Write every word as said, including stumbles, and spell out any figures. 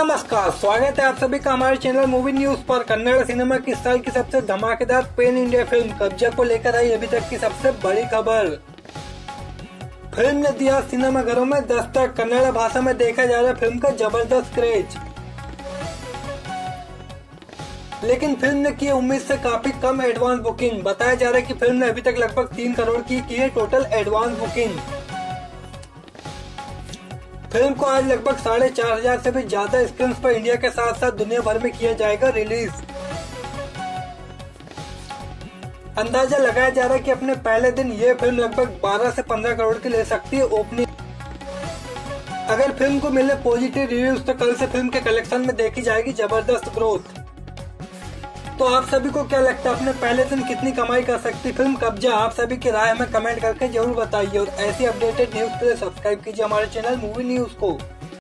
नमस्कार, स्वागत है आप सभी का हमारे चैनल मूवी न्यूज पर। कन्नड़ सिनेमा की इस साल की सबसे धमाकेदार पेन इंडिया फिल्म कब्जा को लेकर आई अभी तक की सबसे बड़ी खबर। फिल्म ने दिया सिनेमा घरों में दस्तक। कन्नड़ भाषा में देखा जा रहा फिल्म का जबरदस्त क्रेज, लेकिन फिल्म ने की उम्मीद से काफी कम एडवांस बुकिंग। बताया जा रहा है कि फिल्म ने अभी तक लगभग तीन करोड़ की की है टोटल एडवांस बुकिंग। फिल्म को आज लगभग साढ़े चार हजार से भी ज्यादा स्क्रीन पर इंडिया के साथ साथ दुनिया भर में किया जाएगा रिलीज। अंदाजा लगाया जा रहा है कि अपने पहले दिन ये फिल्म लगभग बारह से पंद्रह करोड़ की ले सकती है ओपनिंग। अगर फिल्म को मिले पॉजिटिव रिव्यूज तो कल से फिल्म के कलेक्शन में देखी जाएगी जबरदस्त ग्रोथ। तो आप सभी को क्या लगता है अपने पहले दिन कितनी कमाई कर सकती फिल्म कब्जा? आप सभी की राय हमें कमेंट करके जरूर बताइए और ऐसी अपडेटेड न्यूज के लिए सब्सक्राइब कीजिए हमारे चैनल मूवी न्यूज को।